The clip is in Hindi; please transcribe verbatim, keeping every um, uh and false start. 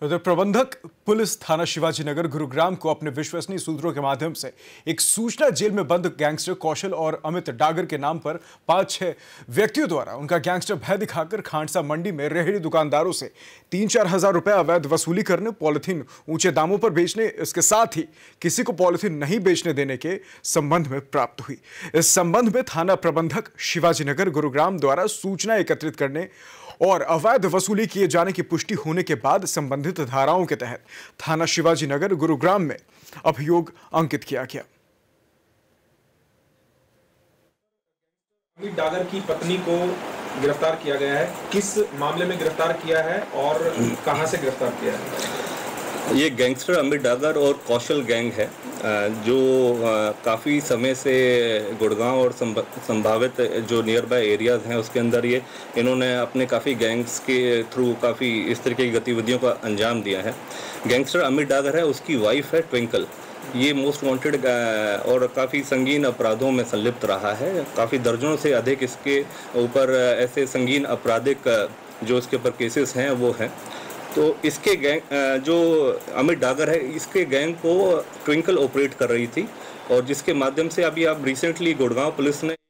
उधर प्रबंधक पुलिस थाना शिवाजी नगर गुरुग्राम को अपने विश्वसनीय सूत्रों के माध्यम से एक सूचना जेल में बंद गैंगस्टर कौशल और अमित डागर के नाम पर पांच छह व्यक्तियों द्वारा उनका गैंगस्टर भय दिखाकर खांडसा मंडी में रेहड़ी दुकानदारों से तीन चार हजार रुपए अवैध वसूली करने, पॉलिथीन ऊंचे दामों पर बेचने, इसके साथ ही किसी को पॉलिथीन नहीं बेचने देने के संबंध में प्राप्त हुई। इस संबंध में थाना प्रबंधक शिवाजी नगर गुरुग्राम द्वारा सूचना एकत्रित करने और अवैध वसूली किए जाने की पुष्टि होने के बाद संबंधित धाराओं के तहत थाना शिवाजी नगर गुरुग्राम में अभियोग अंकित किया गया। अमित डागर की पत्नी को गिरफ्तार किया गया है। किस मामले में गिरफ्तार किया है और कहां से गिरफ्तार किया है? ये गैंगस्टर अमित डागर और कौशल गैंग है जो काफ़ी समय से गुड़गांव और संभावित जो नियर बाय एरियाज़ हैं उसके अंदर ये इन्होंने अपने काफ़ी गैंग्स के थ्रू काफ़ी इस तरीके की गतिविधियों का अंजाम दिया है। गैंगस्टर अमित डागर है, उसकी वाइफ है ट्विंकल। ये मोस्ट वांटेड और काफ़ी संगीन अपराधों में संलिप्त रहा है। काफ़ी दर्जनों से अधिक इसके ऊपर ऐसे संगीन आपराधिक जो इसके ऊपर केसेस हैं वो हैं। तो इसके गैंग जो अमित डागर है, इसके गैंग को ट्विंकल ऑपरेट कर रही थी और जिसके माध्यम से अभी आप रिसेंटली गुड़गांव पुलिस ने